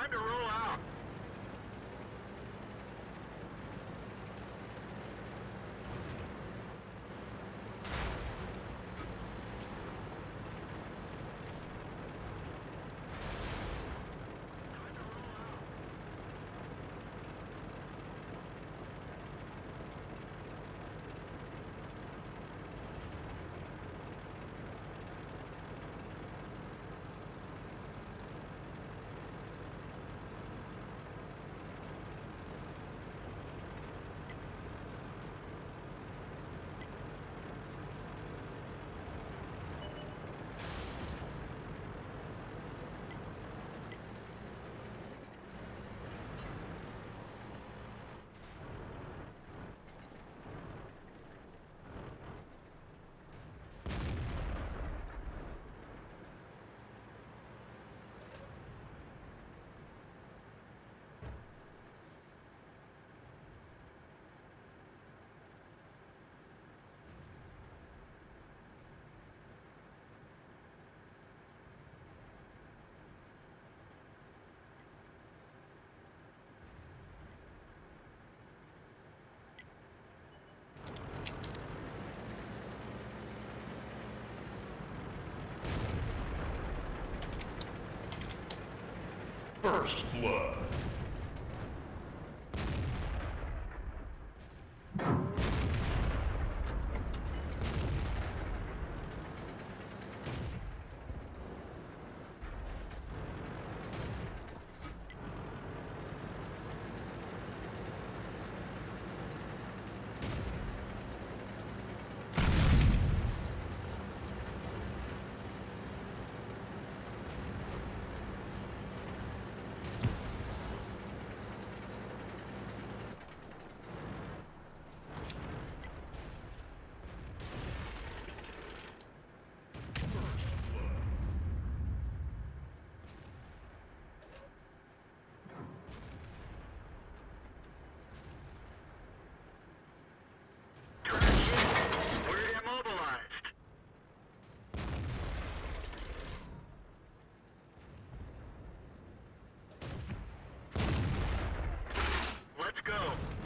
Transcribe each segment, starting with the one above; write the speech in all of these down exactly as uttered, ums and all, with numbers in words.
Time to roll out. First blood. Let's go.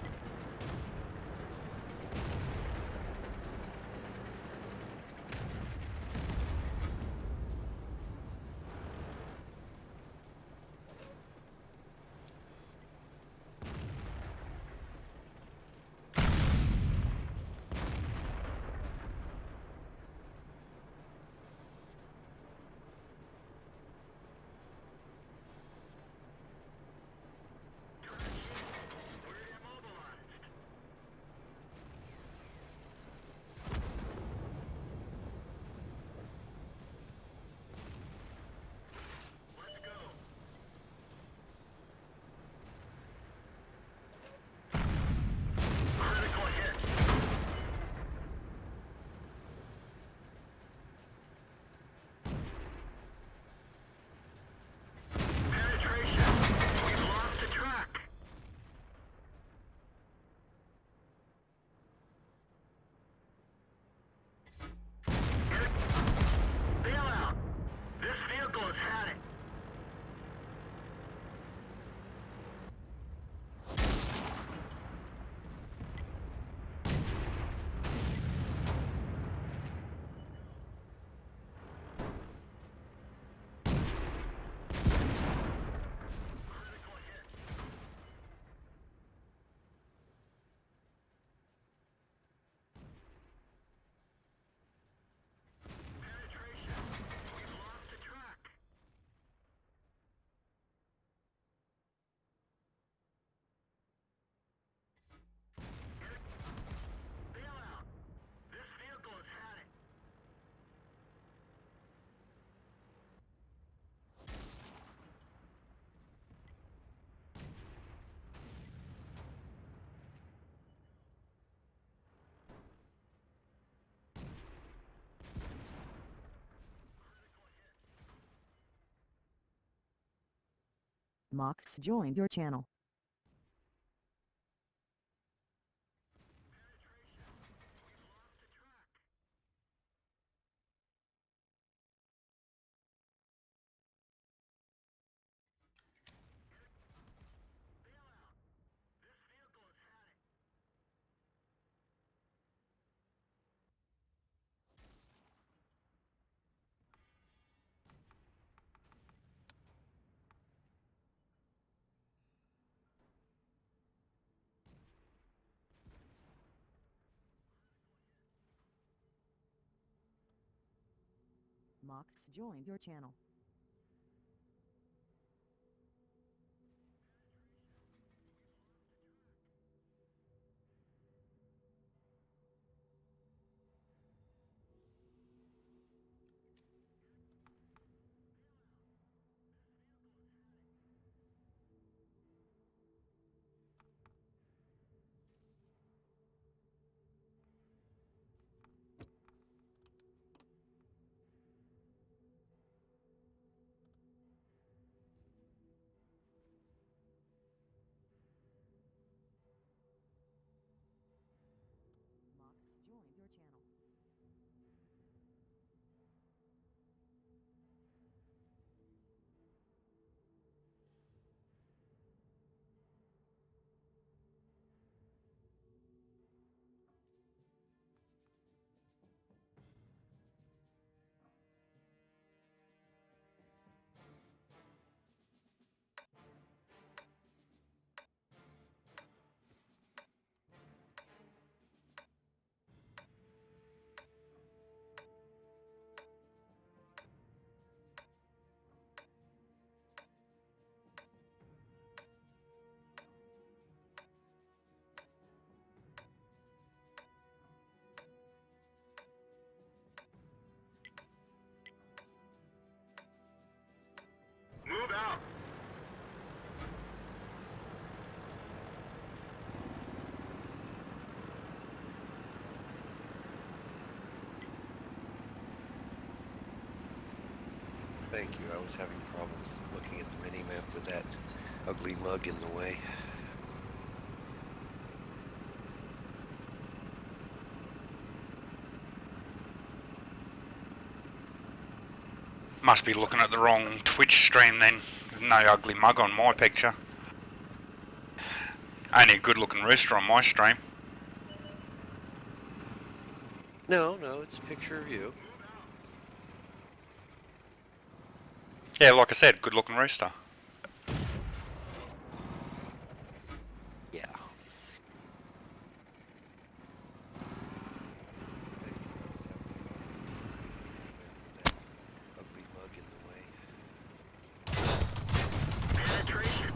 Mox joined your channel. Mox joined your channel. Mox joined your channel. Move out! Thank you. I was having problems looking at the mini-map with that ugly mug in the way. Must be looking at the wrong Twitch stream then. There's no ugly mug on my picture. Only a good looking rooster on my stream. No, no, it's a picture of you. Yeah, like I said, good looking rooster. Yeah. Ugly mug in the way. Penetration!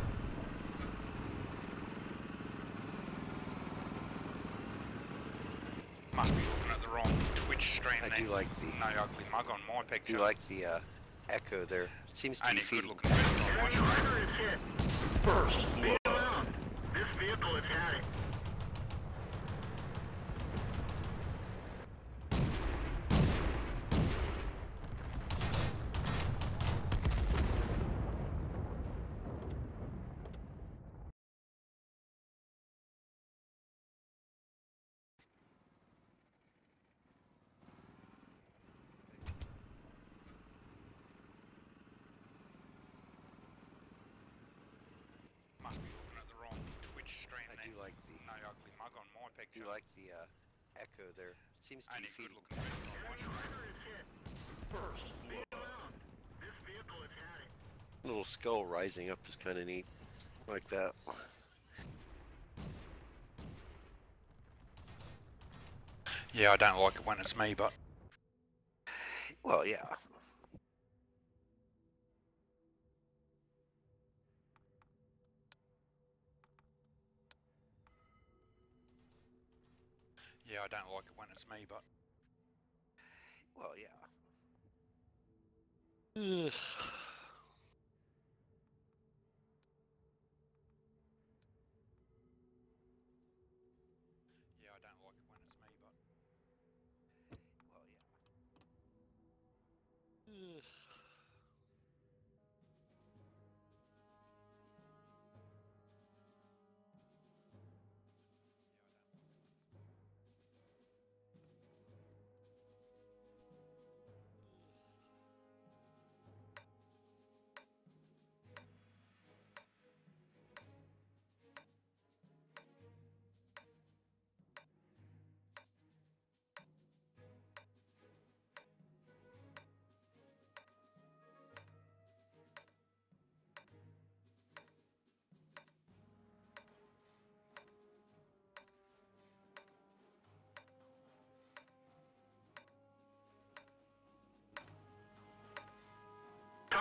Must be looking at the wrong Twitch stream I then. do like the No ugly mug on my I picture. do like the uh, echo there. It seems to be Only a good feeding. looking rooster on my stream. Driver is hit. First blood. Around. This vehicle is heading. Must be looking at the wrong Twitch stream I then. do like the No ugly mug on my I picture. do like the uh, echo there. It seems to be Only a good feeding. looking rooster on my stream. Driver is hit. First blood. Around. This vehicle is heading. Little skull rising up is kind of neat, like that. Yeah, I don't like it when it's me, but Well, yeah. yeah, I don't like it when it's me, but Well, yeah. Ugh. yeah, I don't like it when it's me, but Well, yeah. Ugh.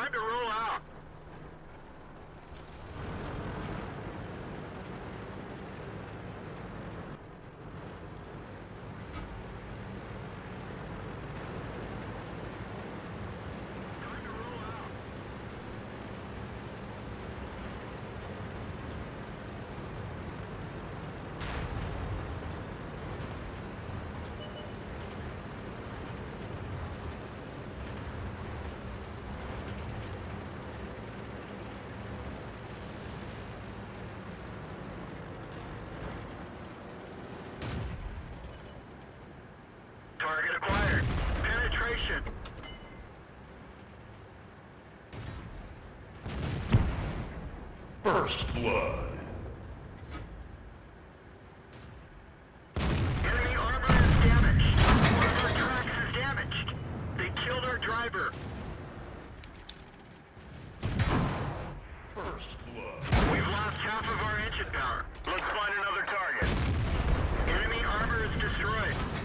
Time to roll out. Time to roll out. Target acquired. Penetration. First blood. Enemy armor is damaged. One of our tracks is damaged. They killed our driver. First blood. We've lost half of our engine power. Let's find another target. Enemy armor is destroyed.